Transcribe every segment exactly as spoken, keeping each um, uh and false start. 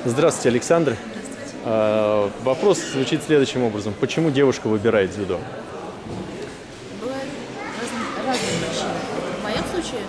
Здравствуйте, Александр. Здравствуйте. А, вопрос звучит следующим образом. Почему девушка выбирает дзюдо? Бывают разные, разные причины. В моем случае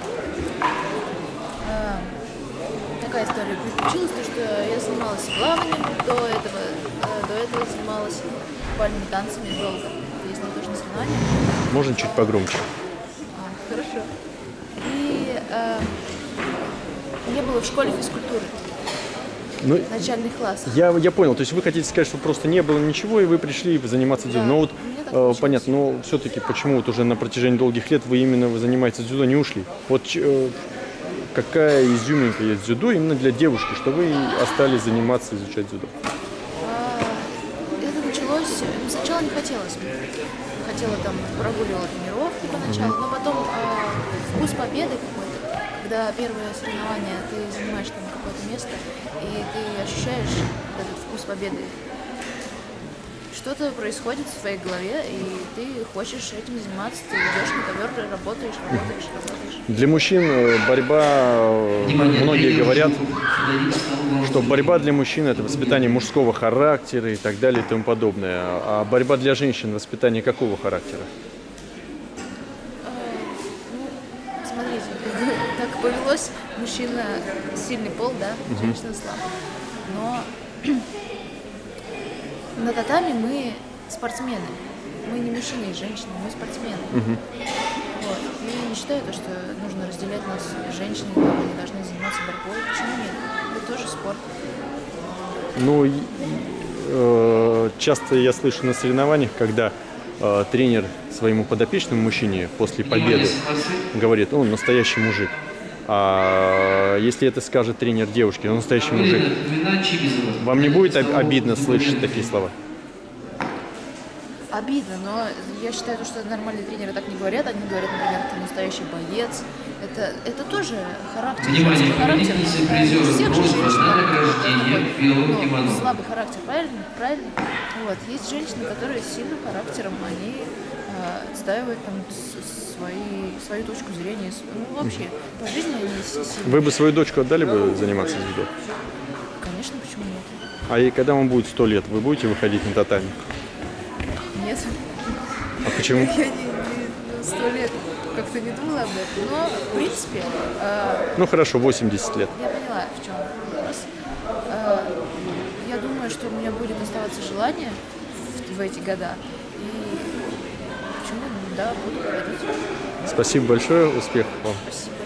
а, такая история приключилась, то, что я занималась плаванием до этого, а, до этого занималась бальными танцами долго. Если не точно соревнования. Можно чуть погромче? А, хорошо. И а, не было в школе физкультуры. Ну, Начальный класс. я, я понял, то есть вы хотите сказать, что просто не было ничего, и вы пришли заниматься дзюдо. Да, Но вот, мне так э, получилось. понятно, но все-таки почему вот уже на протяжении долгих лет вы именно вы занимаетесь дзюдо, не ушли? Вот э, какая изюминка есть в дзюдо именно для девушки, что вы остались заниматься, изучать дзюдо? А, это началось, сначала не хотелось мне. Хотела там, прогуливала тренировки поначалу, но потом а, вкус победы какой-то, когда первое соревнование, ты занимаешь там какое-то место, и ты ощущаешь этот вкус победы. Что-то происходит в твоей голове, и ты хочешь этим заниматься, ты идешь на ковер, работаешь, работаешь, работаешь. Для мужчин э, борьба, э, многие говорят, что борьба для мужчин – это воспитание мужского характера и так далее и тому подобное. А борьба для женщин – воспитание какого характера? А, ну, смотрите, так повелось, мужчина сильный пол, да, женщина слабая. Но на татами мы спортсмены. Мы не мужчины и женщины, мы спортсмены. Мгм. Вот. И не считаю то, что нужно разделять нас. Женщины там, они должны заниматься борьбой. Почему нет? Это тоже спорт. Ну, и, э, часто я слышу на соревнованиях, когда э, тренер своему подопечному мужчине после победы говорит: он настоящий мужик. А если это скажет тренер девушки, он настоящий мужик, вам не будет об- обидно слышать такие слова? Обидно, но я считаю, что нормальные тренеры так не говорят. Они говорят, например, ты настоящий боец. Это, это тоже характер. Внимание, женский характер. победительницы Э, призеров у всех же конкурса женщин на такой, награждение в белом ну, кимоно. слабый характер, правильно? Правильно. Вот. Есть женщины, которые с сильным характером, они э, отстаивают там с- свои, свою точку зрения. с- Ну, вообще, по жизни они с- сильные. Вы бы свою дочку отдали бы заниматься дзюдо? Конечно, почему нет? А и когда вам будет сто лет, вы будете выходить на татами? Нет. А почему? Я не, не сто лет как-то не думала об этом. Но, в принципе, э, Ну хорошо, восемьдесят лет. я поняла, в чем вопрос. Э, я думаю, что у меня будет оставаться желание в, в эти года. И почему, да, буду ходить. Спасибо большое, успехов вам. Спасибо.